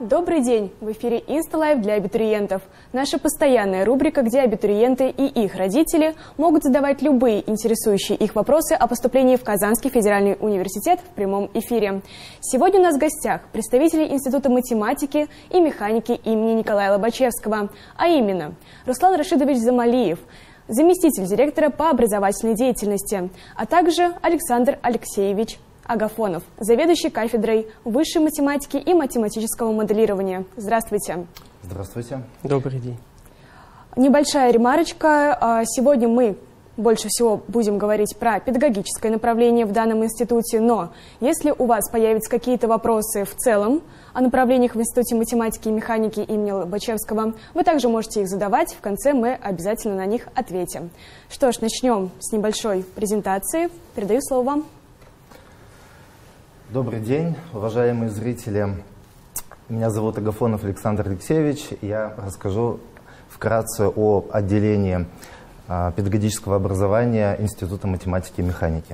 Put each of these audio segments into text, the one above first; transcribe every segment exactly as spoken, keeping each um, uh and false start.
Добрый день! В эфире InstaLive для абитуриентов. Наша постоянная рубрика, где абитуриенты и их родители могут задавать любые интересующие их вопросы о поступлении в Казанский федеральный университет в прямом эфире. Сегодня у нас в гостях представители Института математики и механики имени Николая Лобачевского, а именно Руслан Рашидович Замалиев, заместитель директора по образовательной деятельности, а также Александр Алексеевич Агафонов, заведующий кафедрой высшей математики и математического моделирования. Здравствуйте. Здравствуйте. Добрый день. Небольшая ремарочка. Сегодня мы больше всего будем говорить про педагогическое направление в данном институте, но если у вас появятся какие-то вопросы в целом о направлениях в Институте математики и механики имени Лобачевского, вы также можете их задавать. В конце мы обязательно на них ответим. Что ж, начнем с небольшой презентации. Передаю слово вам. Добрый день, уважаемые зрители. Меня зовут Агафонов Александр Алексеевич. Я расскажу вкратце о отделении а, педагогического образования Института математики и механики.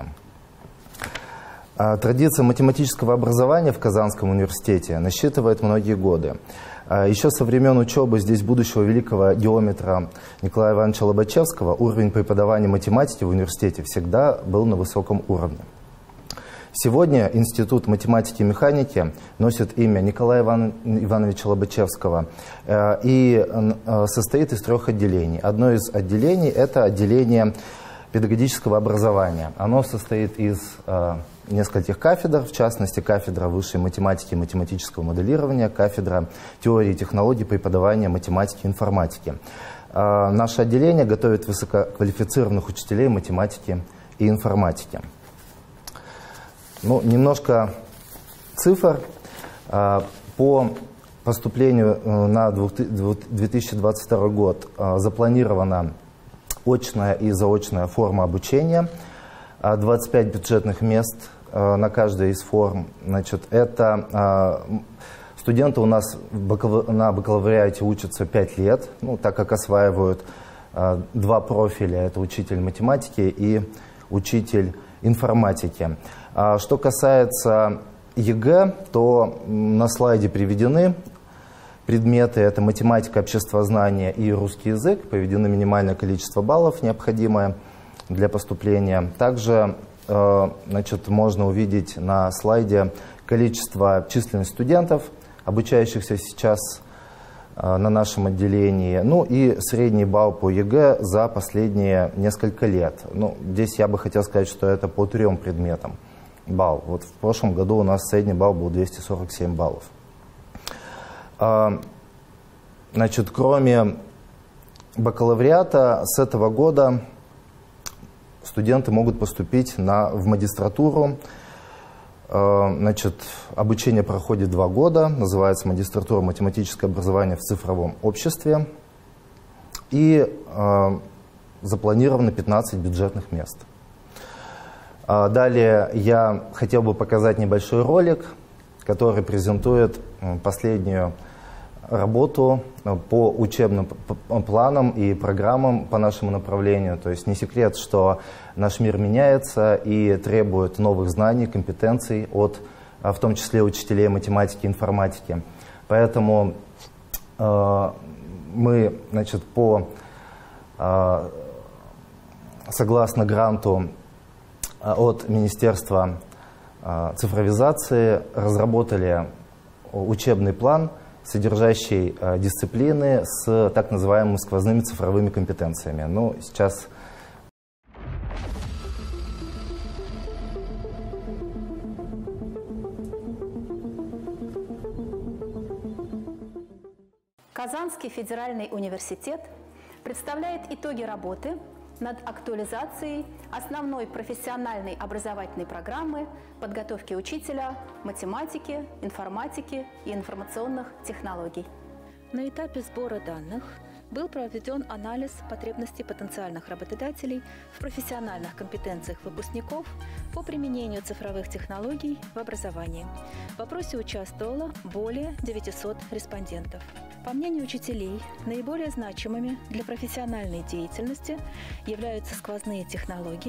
А, традиция математического образования в Казанском университете насчитывает многие годы. А, еще со времен учебы здесь будущего великого геометра Николая Ивановича Лобачевского уровень преподавания математики в университете всегда был на высоком уровне. Сегодня Институт математики и механики носит имя Николая Иван... Ивановича Лобачевского э, и э, состоит из трех отделений. Одно из отделений – это отделение педагогического образования. Оно состоит из э, нескольких кафедр, в частности, кафедра высшей математики и математического моделирования, кафедра теории и технологий преподавания математики и информатики. Э, наше отделение готовит высококвалифицированных учителей математики и информатики. Ну, немножко цифр. По поступлению на две тысячи двадцать второй год запланирована очная и заочная форма обучения. двадцать пять бюджетных мест на каждой из форм. Значит, это студенты у нас на бакалавриате учатся пять лет, ну, так как осваивают два профиля. Это учитель математики и учитель информатики. Что касается ЕГЭ, то на слайде приведены предметы. Это математика, обществознание и русский язык. Приведено минимальное количество баллов, необходимое для поступления. Также значит, можно увидеть на слайде количество численность студентов, обучающихся сейчас на нашем отделении, ну и средний балл по ЕГЭ за последние несколько лет. Ну, здесь я бы хотел сказать, что это по трем предметам балл. Вот в прошлом году у нас средний балл был двести сорок семь баллов. Значит, кроме бакалавриата, с этого года студенты могут поступить на, в магистратуру. Значит, обучение проходит два года, называется магистратура математическое образование в цифровом обществе, и э, запланировано пятнадцать бюджетных мест. А далее я хотел бы показать небольшой ролик, который презентует последнюю работу по учебным планам и программам по нашему направлению. То есть не секрет, что наш мир меняется и требует новых знаний, компетенций от, в том числе, учителей математики и информатики. Поэтому э, мы, значит, по, э, согласно гранту от Министерства э, цифровизации, разработали учебный план, содержащий э, дисциплины с так называемыми сквозными цифровыми компетенциями. Ну, сейчас... Казанский федеральный университет представляет итоги работы над актуализацией основной профессиональной образовательной программы подготовки учителя математики, информатики и информационных технологий. На этапе сбора данных был проведен анализ потребностей потенциальных работодателей в профессиональных компетенциях выпускников по применению цифровых технологий в образовании. В опросе участвовало более девятисот респондентов. По мнению учителей, наиболее значимыми для профессиональной деятельности являются сквозные технологии,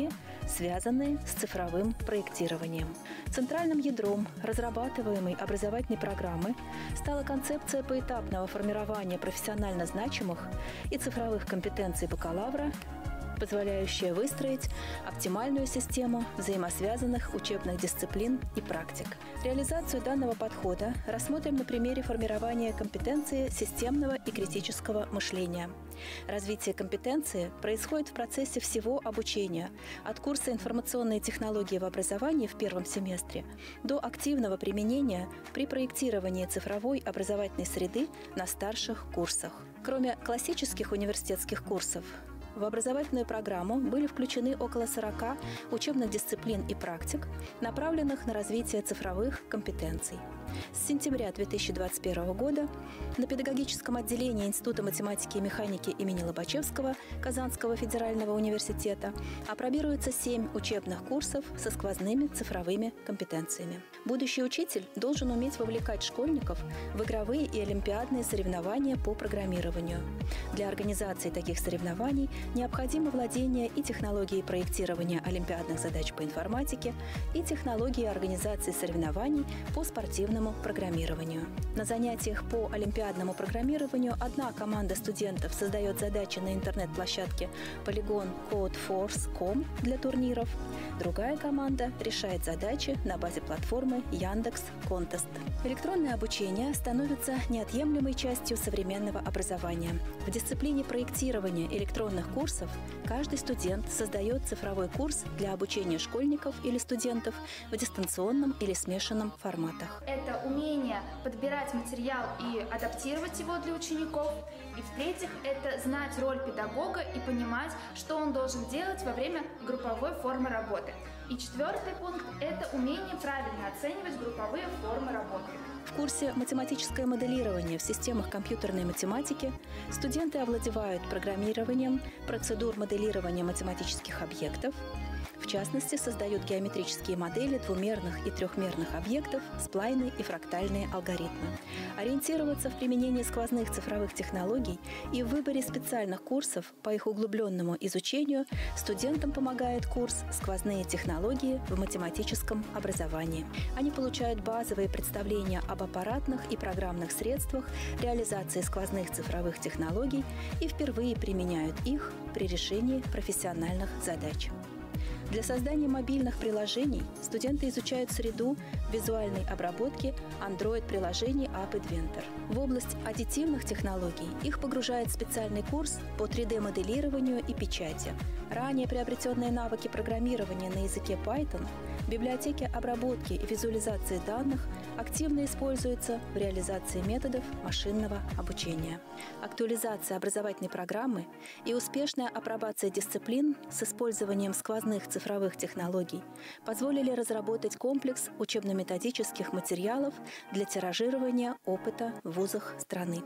связанные с цифровым проектированием. Центральным ядром разрабатываемой образовательной программы стала концепция поэтапного формирования профессионально значимых и цифровых компетенций бакалавра, позволяющая выстроить оптимальную систему взаимосвязанных учебных дисциплин и практик. Реализацию данного подхода рассмотрим на примере формирования компетенции системного и критического мышления. Развитие компетенции происходит в процессе всего обучения, от курса информационные технологии в образовании в первом семестре до активного применения при проектировании цифровой образовательной среды на старших курсах. Кроме классических университетских курсов, в образовательную программу были включены около сорока учебных дисциплин и практик, направленных на развитие цифровых компетенций. С сентября две тысячи двадцать первого года на педагогическом отделении Института математики и механики имени Лобачевского Казанского федерального университета апробируется семь учебных курсов со сквозными цифровыми компетенциями. Будущий учитель должен уметь вовлекать школьников в игровые и олимпиадные соревнования по программированию. Для организации таких соревнований необходимо владение и технологией проектирования олимпиадных задач по информатике, и технологией организации соревнований по спортивному программированию. На занятиях по олимпиадному программированию одна команда студентов создает задачи на интернет-площадке Polygon Codeforce точка ком для турниров, другая команда решает задачи на базе платформы Яндекс Контест. Электронное обучение становится неотъемлемой частью современного образования. В дисциплине проектирования электронных курсов каждый студент создает цифровой курс для обучения школьников или студентов в дистанционном или смешанном форматах. Это умение подбирать материал и адаптировать его для учеников. И в-третьих, это знать роль педагога и понимать, что он должен делать во время групповой формы работы. И четвертый пункт – это умение правильно оценивать групповые формы работы. В курсе «Математическое моделирование в системах компьютерной математики» студенты овладевают программированием процедур моделирования математических объектов, в частности, создают геометрические модели двумерных и трехмерных объектов, сплайны и фрактальные алгоритмы. Ориентироваться в применении сквозных цифровых технологий и в выборе специальных курсов по их углубленному изучению студентам помогает курс «Сквозные технологии в математическом образовании». Они получают базовые представления об аппаратных и программных средствах реализации сквозных цифровых технологий и впервые применяют их при решении профессиональных задач. Для создания мобильных приложений студенты изучают среду визуальной обработки Android-приложений App Inventor. В область аддитивных технологий их погружает специальный курс по три дэ моделированию и печати. Ранее приобретенные навыки программирования на языке Python в библиотеке обработки и визуализации данных активно используются в реализации методов машинного обучения. Актуализация образовательной программы и успешная апробация дисциплин с использованием сквозных цифровых технологий позволили разработать комплекс учебно-методических материалов для тиражирования опыта в вузах страны.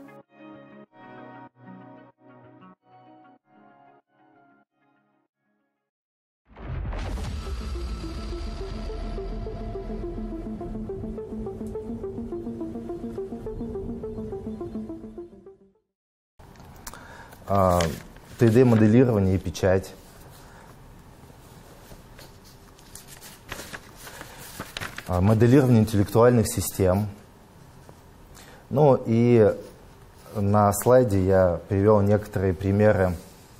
три дэ моделирование и печать. Моделирование интеллектуальных систем. Ну и на слайде я привел некоторые примеры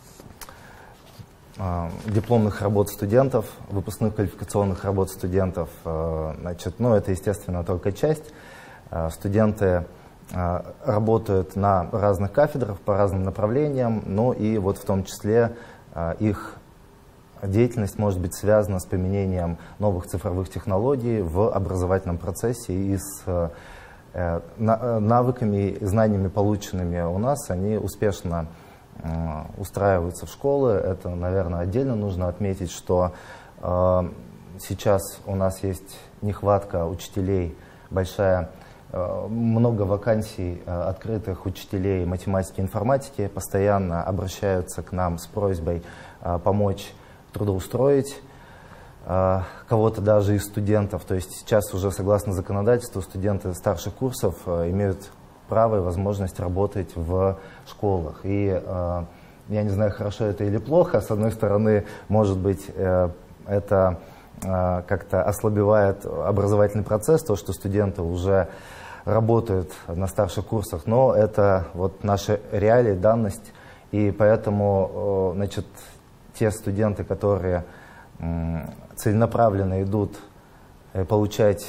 дипломных работ студентов, выпускных квалификационных работ студентов. Значит, ну, это, естественно, только часть. Студенты работают на разных кафедрах по разным направлениям, ну и вот в том числе их деятельность может быть связана с применением новых цифровых технологий в образовательном процессе, и с навыками и знаниями, полученными у нас, они успешно устраиваются в школы. Это, наверное, отдельно нужно отметить, что сейчас у нас есть нехватка учителей, большая, много вакансий открытых учителей математики и информатики, постоянно обращаются к нам с просьбой помочь трудоустроить кого-то даже из студентов. То есть сейчас уже, согласно законодательству, студенты старших курсов имеют право и возможность работать в школах. И я не знаю, хорошо это или плохо. С одной стороны, может быть, это как-то ослабевает образовательный процесс, то, что студенты уже работают на старших курсах, но это вот наши реалии, данность, и поэтому, значит, те студенты, которые целенаправленно идут получать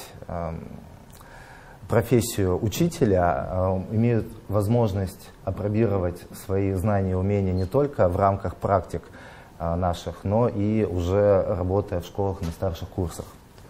профессию учителя, имеют возможность апробировать свои знания и умения не только в рамках практик наших, но и уже работая в школах на старших курсах.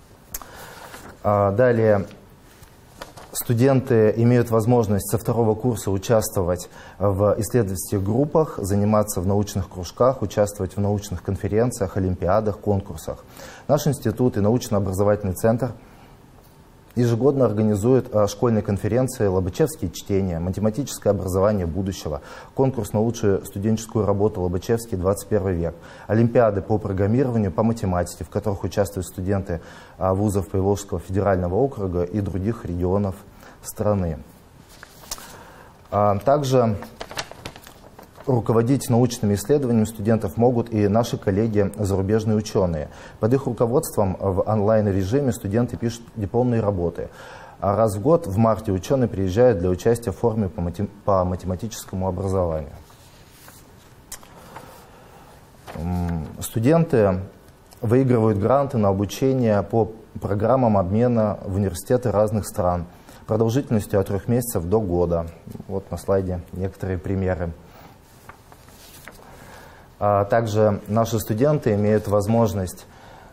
Далее, студенты имеют возможность со второго курса участвовать в исследовательских группах, заниматься в научных кружках, участвовать в научных конференциях, олимпиадах, конкурсах. Наш институт и научно-образовательный центр ежегодно организует школьные конференции «Лобачевские чтения», «Математическое образование будущего», конкурс на лучшую студенческую работу «Лобачевский двадцать первый век», олимпиады по программированию, по математике, в которых участвуют студенты вузов Приволжского федерального округа и других регионов страны. Также руководить научными исследованиями студентов могут и наши коллеги, зарубежные ученые. Под их руководством в онлайн-режиме студенты пишут дипломные работы. А раз в год, в марте, ученые приезжают для участия в форуме по, матем по математическому образованию. Студенты выигрывают гранты на обучение по программам обмена в университеты разных стран продолжительностью от трех месяцев до года. Вот на слайде некоторые примеры. Также наши студенты имеют возможность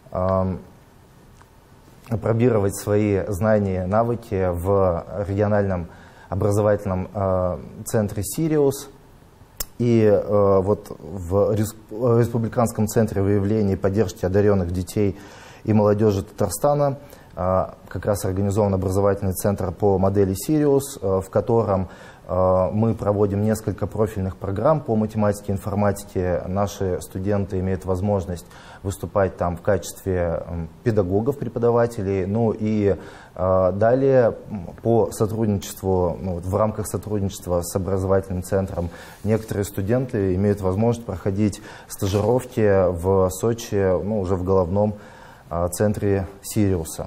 апробировать свои знания и навыки в региональном образовательном центре «Сириус». И вот в Республиканском центре выявления и поддержки одаренных детей и молодежи Татарстана как раз организован образовательный центр по модели «Сириус», в котором мы проводим несколько профильных программ по математике и информатике. Наши студенты имеют возможность выступать там в качестве педагогов, преподавателей. Ну и э, далее по сотрудничеству, ну, в рамках сотрудничества с образовательным центром, некоторые студенты имеют возможность проходить стажировки в Сочи, ну, уже в головном э, центре «Сириуса».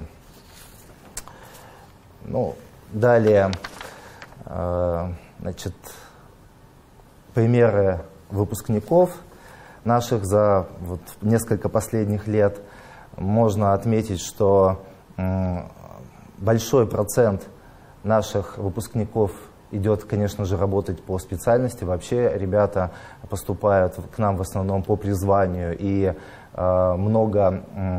Ну, далее... Значит, примеры выпускников наших за вот несколько последних лет. Можно отметить, что большой процент наших выпускников идет, конечно же, работать по специальности. Вообще ребята поступают к нам в основном по призванию, и много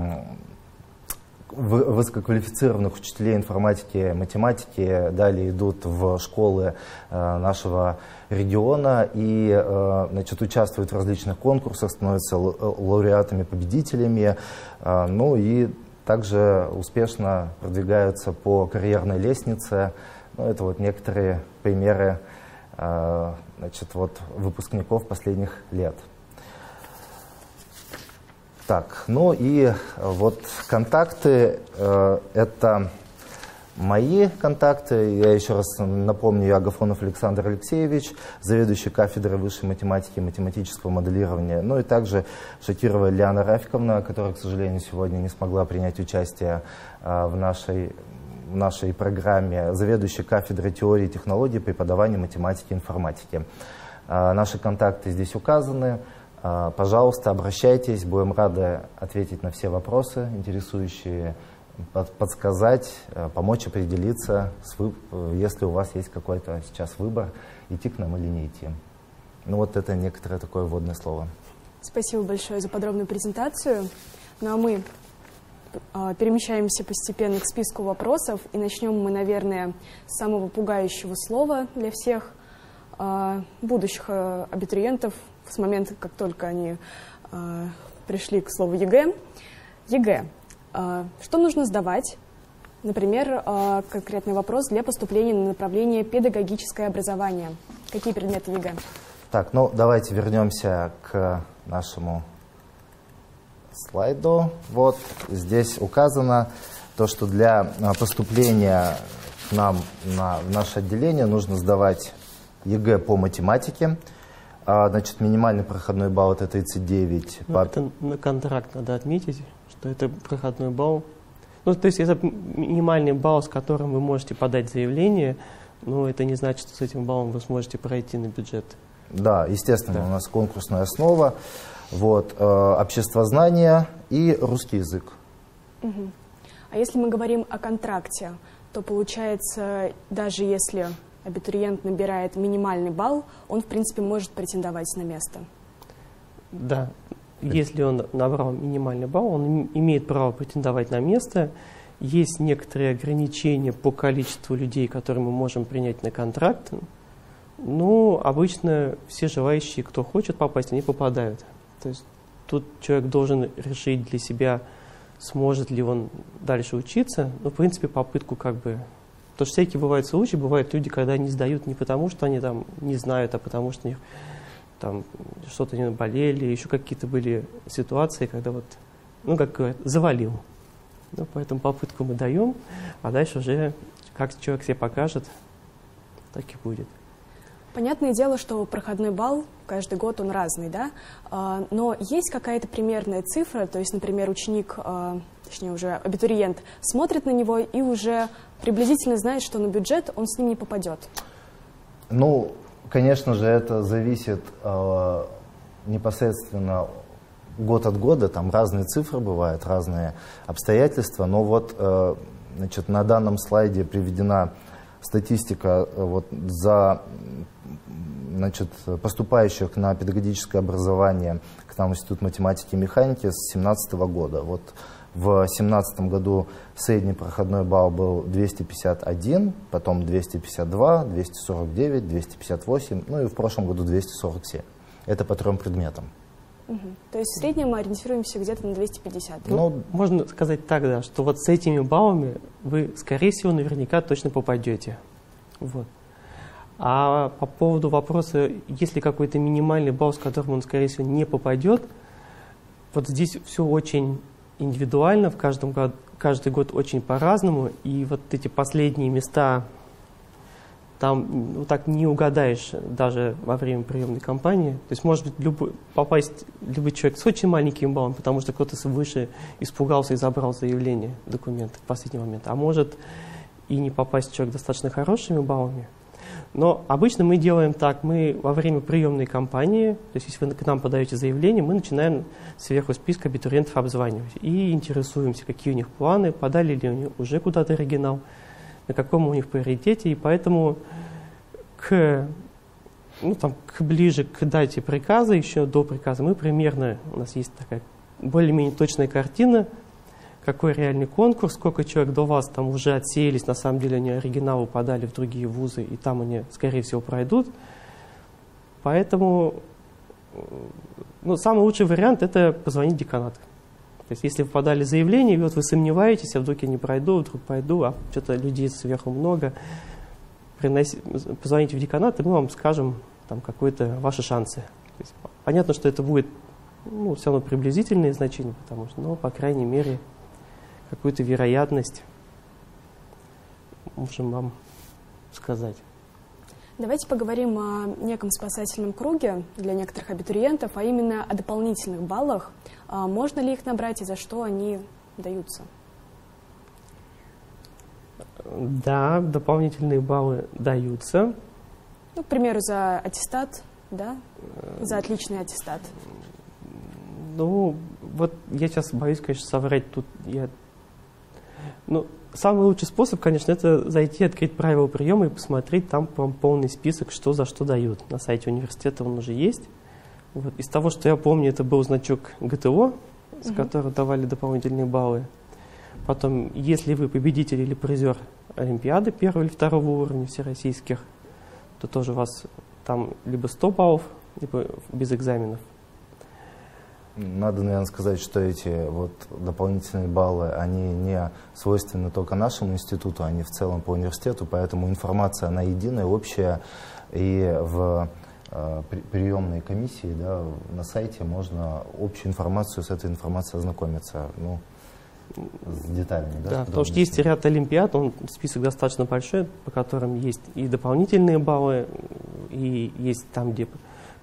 высококвалифицированных учителей информатики, математики далее идут в школы э, нашего региона и э, значит, участвуют в различных конкурсах, становятся лауреатами, победителями, э, ну и также успешно продвигаются по карьерной лестнице. Ну, это вот некоторые примеры э, значит, вот, выпускников последних лет. Так, ну и вот контакты, э, это мои контакты. Я еще раз напомню, я Агафонов Александр Алексеевич, заведующий кафедрой высшей математики и математического моделирования. Ну и также Шакирова Лиана Рафиковна, которая, к сожалению, сегодня не смогла принять участие э, в нашей, в нашей программе, заведующий кафедрой теории и технологий преподавания математики и информатики. Э, наши контакты здесь указаны. Пожалуйста, обращайтесь, будем рады ответить на все вопросы, интересующие, подсказать, помочь определиться, если у вас есть какой-то сейчас выбор, идти к нам или не идти. Ну вот это некоторое такое вводное слово. Спасибо большое за подробную презентацию. Ну а мы перемещаемся постепенно к списку вопросов, и начнем мы, наверное, с самого пугающего слова для всех будущих абитуриентов, с момента, как только они э, пришли к слову ЕГЭ. ЕГЭ. Э, что нужно сдавать? Например, э, конкретный вопрос для поступления на направление педагогическое образование. Какие предметы ЕГЭ? Так, ну давайте вернемся к нашему слайду. Вот здесь указано то, что для поступления к нам на, в наше отделение нужно сдавать ЕГЭ по математике, А, значит, минимальный проходной балл это тридцать девять. Ну, по... Это на контракт надо отметить, что это проходной балл. Ну, то есть это минимальный балл, с которым вы можете подать заявление, но это не значит, что с этим баллом вы сможете пройти на бюджет. Да, естественно, Да. у нас конкурсная основа, вот, э, обществознание и русский язык. Угу. А если мы говорим о контракте, то получается, даже если абитуриент набирает минимальный балл, он, в принципе, может претендовать на место. Да, если он набрал минимальный балл, он имеет право претендовать на место. Есть некоторые ограничения по количеству людей, которые мы можем принять на контракт. Ну, обычно все желающие, кто хочет попасть, они попадают. То есть тут человек должен решить для себя, сможет ли он дальше учиться. Ну, в принципе, попытку как бы... Потому что всякие бывают случаи, бывают люди, когда они сдают не потому, что они там не знают, а потому что у них там что-то не болели, еще какие-то были ситуации, когда вот, ну, как говорят, завалил. Ну, поэтому попытку мы даем, а дальше уже как человек себе покажет, так и будет. Понятное дело, что проходной балл каждый год он разный, да? А, но есть какая-то примерная цифра, то есть, например, ученик, а, точнее уже абитуриент, смотрит на него и уже приблизительно знает, что на бюджет он с ним не попадет. Ну, конечно же, это зависит э, непосредственно год от года, там разные цифры бывают, разные обстоятельства, но вот э, значит, на данном слайде приведена статистика э, вот, за значит, поступающих на педагогическое образование к нам в Институт математики и механики с две тысячи семнадцатого года. Вот в две тысячи семнадцатом году средний проходной балл был двести пятьдесят один, потом двести пятьдесят два, двести сорок девять, двести пятьдесят восемь, ну и в прошлом году двести сорок семь. Это по трем предметам. Угу. То есть в среднем мы ориентируемся где-то на двести пятьдесят. Ну, ну, можно сказать так, да, что вот с этими баллами вы, скорее всего, наверняка точно попадете. Вот. А по поводу вопроса, есть ли какой-то минимальный балл, с которым он, скорее всего, не попадет, вот здесь все очень индивидуально, в каждом год, каждый год очень по-разному, и вот эти последние места, там ну, так не угадаешь даже во время приемной кампании. То есть может быть любой, попасть любой человек с очень маленьким баллом, потому что кто-то выше испугался и забрал заявление, документы в последний момент, а может и не попасть человек достаточно хорошими баллами. Но обычно мы делаем так, мы во время приемной кампании, то есть если вы к нам подаете заявление, мы начинаем сверху списка абитуриентов обзванивать и интересуемся, какие у них планы, подали ли они уже куда-то оригинал, на каком у них приоритете, и поэтому к, ну, там, к ближе к дате приказа, еще до приказа, мы примерно, у нас есть такая более-менее точная картина, какой реальный конкурс, сколько человек до вас там уже отсеялись, на самом деле они оригиналы подали в другие вузы, и там они, скорее всего, пройдут. Поэтому ну, самый лучший вариант – это позвонить в деканат. То есть если вы подали заявление, и вот вы сомневаетесь, а вдруг я не пройду, вдруг пойду, а что-то людей сверху много, приноси, позвоните в деканат, и мы вам скажем там какие-то ваши шансы. То есть, понятно, что это будет ну, все равно приблизительные значения, потому что, ну, по крайней мере, какую-то вероятность можем вам сказать. Давайте поговорим о неком спасательном круге для некоторых абитуриентов, а именно о дополнительных баллах. А можно ли их набрать и за что они даются? Да, дополнительные баллы даются. Ну, к примеру, за аттестат, да? За отличный аттестат. Ну, вот я сейчас боюсь, конечно, соврать тут. Я... Ну, самый лучший способ, конечно, это зайти, открыть правила приема и посмотреть там полный список, что за что дают. На сайте университета он уже есть. Вот. Из того, что я помню, это был значок ГТО, с угу. которого давали дополнительные баллы. Потом, если вы победитель или призер Олимпиады первого или второго уровня всероссийских, то тоже у вас там либо сто баллов, либо без экзаменов. Надо, наверное, сказать, что эти вот дополнительные баллы, они не свойственны только нашему институту, они в целом по университету, поэтому информация, она единая, общая, и в э, при, приемной комиссии, да, на сайте можно общую информацию, с этой информацией ознакомиться, ну, с деталями. Да, да, потому что есть ряд олимпиад, он список достаточно большой, по которым есть и дополнительные баллы, и есть там, где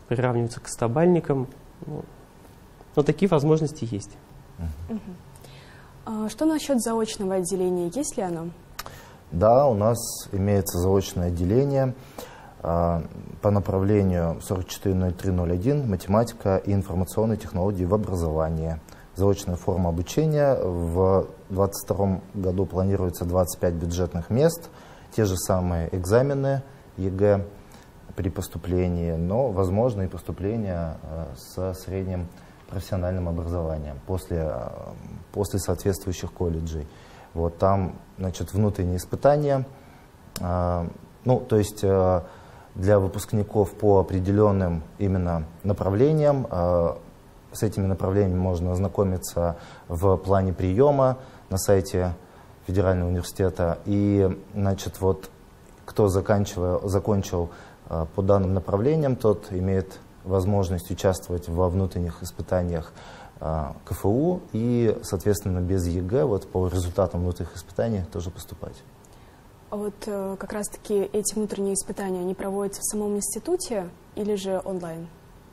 приравниваются к стобальникам. Ну, но такие возможности есть. Uh-huh. А что насчет заочного отделения? Есть ли оно? Да, у нас имеется заочное отделение а, по направлению сорок четыре ноль три ноль один «Математика и информационные технологии в образовании». Заочная форма обучения. В две тысячи двадцать втором году планируется двадцать пять бюджетных мест, те же самые экзамены ЕГЭ при поступлении, но возможно и поступление а, со средним профессиональным образованием после, после соответствующих колледжей. Вот там, значит, внутренние испытания, э, ну, то есть э, для выпускников по определенным именно направлениям, э, с этими направлениями можно ознакомиться в плане приема на сайте Федерального университета. И, значит, вот кто заканчивал, закончил э, по данным направлениям, тот имеет возможность участвовать во внутренних испытаниях а, КФУ и, соответственно, без ЕГЭ, вот по результатам внутренних испытаний тоже поступать. А вот э, как раз-таки эти внутренние испытания, они проводятся в самом институте или же онлайн?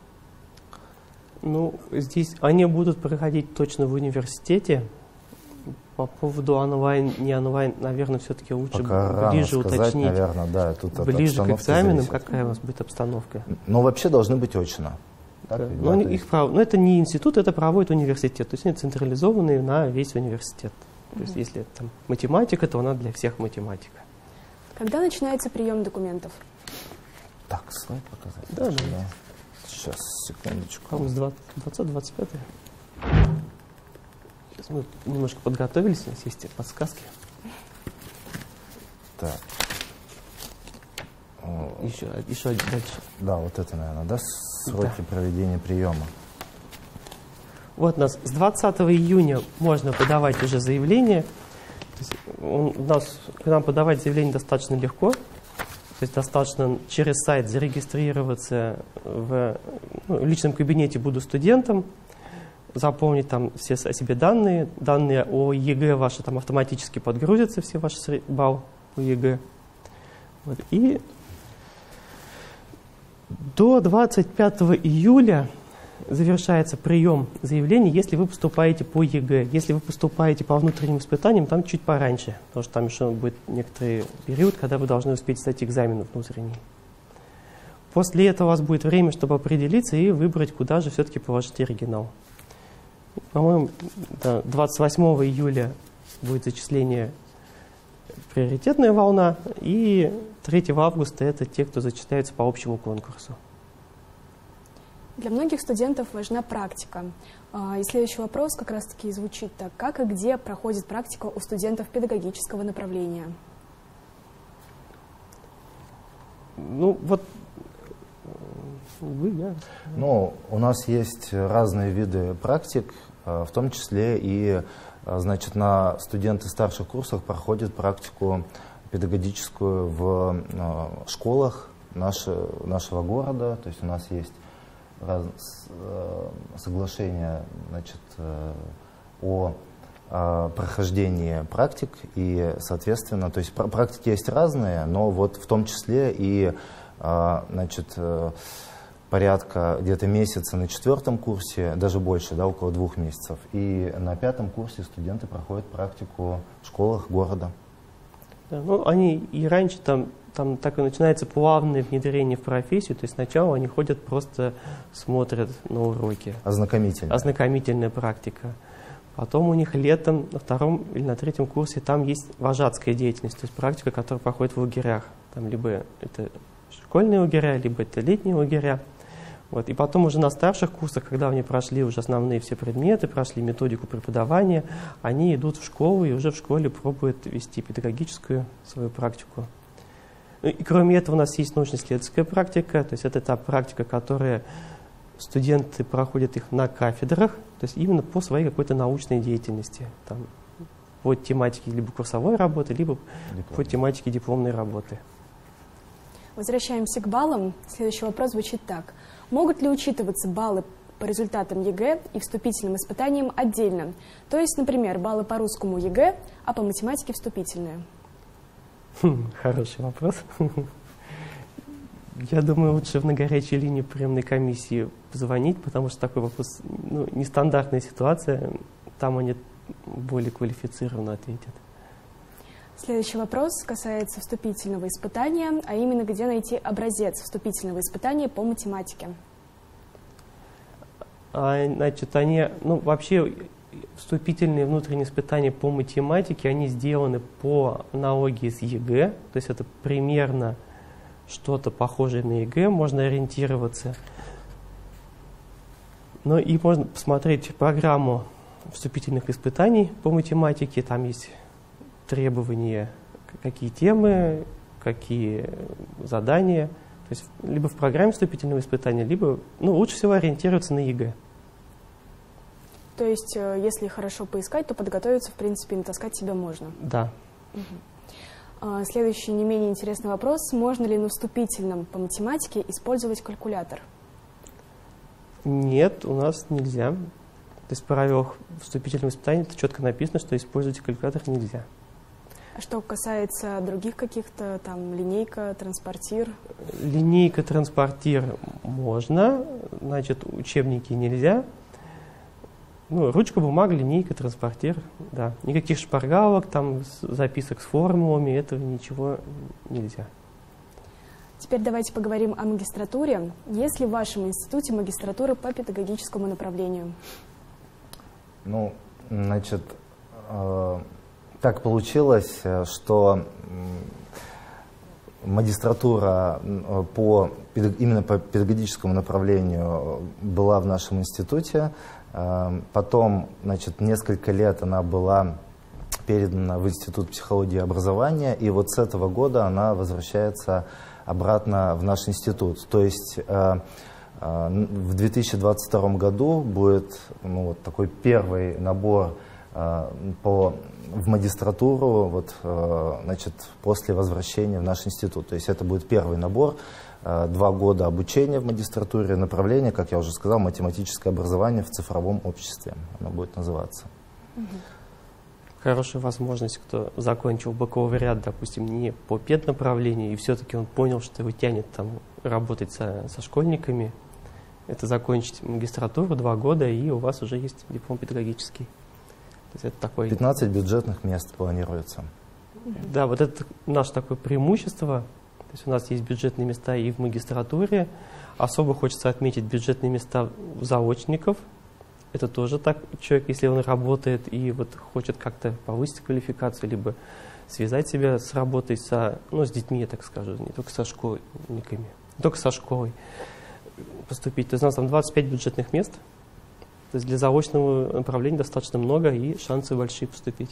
Ну, здесь они будут проходить точно в университете. По поводу онлайн, не онлайн, наверное, все-таки лучше Пока ближе рано сказать, уточнить. Наверное, да, тут ближе к экзаменам, зависит. какая у вас будет обстановка. Но вообще должны быть очно. Так, Да. да, Но, то их есть... прав... Но это не институт, это проводит университет. То есть они централизованные на весь университет. То Mm-hmm. есть если там математика, то она для всех математика. Когда начинается прием документов? Так, слайд показать. Да, да. да. Сейчас, секундочку. По-моему, с двадцатого двадцать пятого. Сейчас мы немножко подготовились, у нас есть подсказки. Так. Еще, еще один дальше. Да, вот это, наверное, да, сроки да. проведения приема. Вот у нас с двадцатого июня можно подавать уже заявление. То есть у нас, к нам подавать заявление достаточно легко. То есть достаточно через сайт зарегистрироваться в, ну, в личном кабинете «Буду студентом», заполнить там все о себе данные. Данные о ЕГЭ ваши там автоматически подгрузятся, все ваши баллы по ЕГЭ. Вот. И до двадцать пятого июля завершается прием заявлений, если вы поступаете по ЕГЭ. Если вы поступаете по внутренним испытаниям, там чуть пораньше, потому что там еще будет некоторый период, когда вы должны успеть сдать экзамен внутренний. После этого у вас будет время, чтобы определиться и выбрать, куда же все-таки положить оригинал. По-моему, да, двадцать восьмого июля будет зачисление приоритетная волна, и третьего августа это те, кто зачисляются по общему конкурсу. Для многих студентов важна практика. И следующий вопрос как раз-таки звучит так. Как и где проходит практика у студентов педагогического направления? Ну, вот вы, я. Ну, у нас есть разные виды практик, в том числе и, значит, на студенты старших курсах проходят практику педагогическую в школах нашего, нашего города. То есть у нас есть раз, соглашение, значит, о, о прохождении практик, и, соответственно, то есть практики есть разные, но вот в том числе и, значит, порядка где-то месяца на четвертом курсе, даже больше, да, около двух месяцев. И на пятом курсе студенты проходят практику в школах города. Да, ну, они и раньше там, там так и начинается плавное внедрение в профессию, то есть сначала они ходят, просто смотрят на уроки. Ознакомительная. Ознакомительная практика. Потом у них летом на втором или на третьем курсе там есть вожатская деятельность, то есть практика, которая проходит в лагерях. Там либо это школьные лагеря, либо это летние лагеря. Вот. И потом уже на старших курсах, когда они прошли уже основные все предметы, прошли методику преподавания, они идут в школу и уже в школе пробуют вести педагогическую свою практику. И кроме этого у нас есть научно-исследовательская практика, то есть это та практика, которая студенты проходят их на кафедрах, то есть именно по своей какой-то научной деятельности, там, по тематике либо курсовой работы, либо Диплом. по тематике дипломной работы. Возвращаемся к баллам. Следующий вопрос звучит так. Могут ли учитываться баллы по результатам ЕГЭ и вступительным испытаниям отдельно? То есть, например, баллы по русскому ЕГЭ, а по математике вступительные? Хм, хороший вопрос. Я думаю, лучше на горячей линии приемной комиссии позвонить, потому что такой вопрос, ну, нестандартная ситуация, там они более квалифицированно ответят. Следующий вопрос касается вступительного испытания, а именно где найти образец вступительного испытания по математике. А, значит, они, ну, вообще вступительные внутренние испытания по математике, они сделаны по аналогии с ЕГЭ, то есть это примерно что-то похожее на ЕГЭ, можно ориентироваться. Ну и можно посмотреть программу вступительных испытаний по математике, там есть требования, какие темы, какие задания. То есть либо в программе вступительного испытания, либо, ну, лучше всего ориентироваться на ЕГЭ. То есть, если хорошо поискать, то подготовиться, в принципе, натаскать себя можно. Да. Угу. Следующий не менее интересный вопрос. Можно ли на вступительном по математике использовать калькулятор? Нет, у нас нельзя. То есть в правилах вступительного испытания четко написано, что использовать калькулятор нельзя. А что касается других каких-то, там, линейка, транспортир? Линейка, транспортир можно, значит, учебники нельзя. Ну, ручка, бумага, линейка, транспортир, да. Никаких шпаргалок, там, записок с формулами, этого ничего нельзя. Теперь давайте поговорим о магистратуре. Есть ли в вашем институте магистратура по педагогическому направлению? Ну, значит, э, так получилось, что магистратура по, именно по педагогическому направлению была в нашем институте. Потом, значит, несколько лет она была передана в Институт психологии и образования, и вот с этого года она возвращается обратно в наш институт. То есть в две тысячи двадцать втором году будет, ну, вот такой первый набор по, в магистратуру вот, значит, после возвращения в наш институт. То есть это будет первый набор, два года обучения в магистратуре, направление, как я уже сказал, математическое образование в цифровом обществе. Оно будет называться. Хорошая возможность, кто закончил бакалавриат, допустим, не по педнаправлению, и все-таки он понял, что его тянет там работать со, со школьниками, это закончить магистратуру два года, и у вас уже есть диплом педагогический. То есть это такой... пятнадцать бюджетных мест планируется. Да, вот это наше такое преимущество. То есть у нас есть бюджетные места и в магистратуре. Особо хочется отметить бюджетные места у заочников. Это тоже так, человек, если он работает и вот хочет как-то повысить квалификацию, либо связать себя с работой, со, ну, с детьми, я так скажу, не только со школьниками, не только со школой поступить. То есть у нас там двадцать пять бюджетных мест. То есть для заочного направления достаточно много и шансы большие поступить.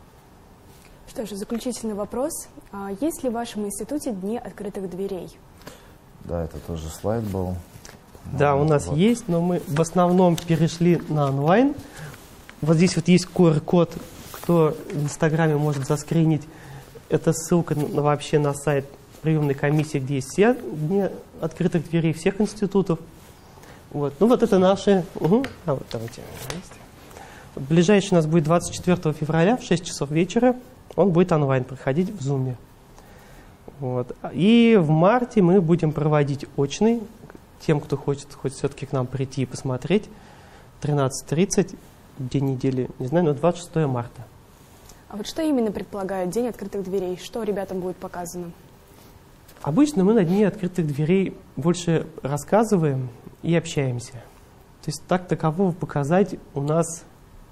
Что ж, заключительный вопрос. Есть ли в вашем институте дни открытых дверей? Да, это тоже слайд был. Да, у нас вот есть, но мы в основном перешли на онлайн. Вот здесь вот есть ку ар код, кто в Инстаграме может заскринить. Это ссылка на, вообще на сайт приемной комиссии, где есть все дни открытых дверей всех институтов. Вот. Ну вот это наши... Угу. А вот давайте. Ближайший у нас будет двадцать четвёртого февраля в шесть часов вечера. Он будет онлайн проходить в Zoom. Вот. И в марте мы будем проводить очный. Тем, кто хочет, хочет все-таки к нам прийти и посмотреть. тринадцать тридцать, день недели, не знаю, но двадцать шестого марта. А вот что именно предполагает День открытых дверей? Что ребятам будет показано? Обычно мы на Дне открытых дверей больше рассказываем и общаемся. То есть так такового показать у нас,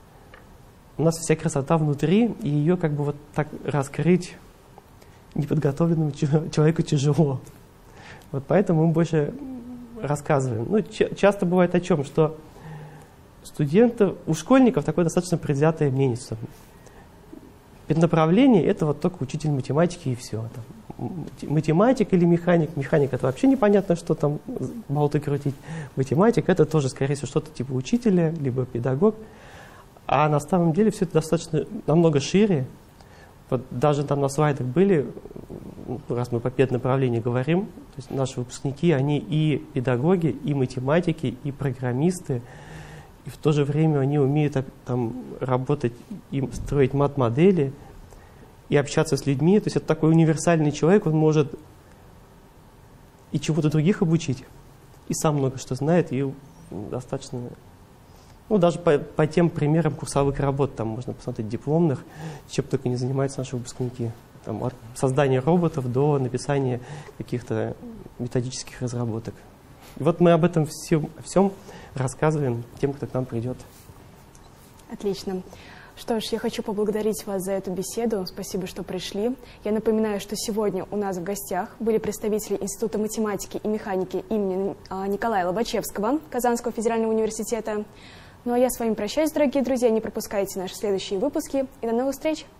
у нас вся красота внутри, и ее как бы вот так раскрыть неподготовленному человеку тяжело. Вот поэтому мы больше рассказываем. Ну, ча часто бывает о чем, что студентов, у школьников такое достаточно предвзятое мнение. Педнаправление — это вот только учитель математики и все. Там, математик или механик. Механик — это вообще непонятно, что там болты крутить. Математик — это тоже, скорее всего, что-то типа учителя, либо педагог. А на самом деле все это достаточно намного шире. Вот даже там на слайдах были, раз мы по педнаправлению говорим, то есть наши выпускники, они и педагоги, и математики, и программисты, и в то же время они умеют там работать и строить мат-модели, и общаться с людьми. То есть это такой универсальный человек, он может и чего-то других обучить, и сам много что знает, и достаточно... Ну, даже по, по тем примерам курсовых работ, там можно посмотреть дипломных, чем только не занимаются наши выпускники. Там, от создания роботов до написания каких-то методических разработок. И вот мы об этом всем, всем рассказываем тем, кто к нам придет. Отлично. Что ж, я хочу поблагодарить вас за эту беседу. Спасибо, что пришли. Я напоминаю, что сегодня у нас в гостях были представители Института математики и механики имени Николая Лобачевского Казанского федерального университета. Ну а я с вами прощаюсь, дорогие друзья. Не пропускайте наши следующие выпуски. И до новых встреч!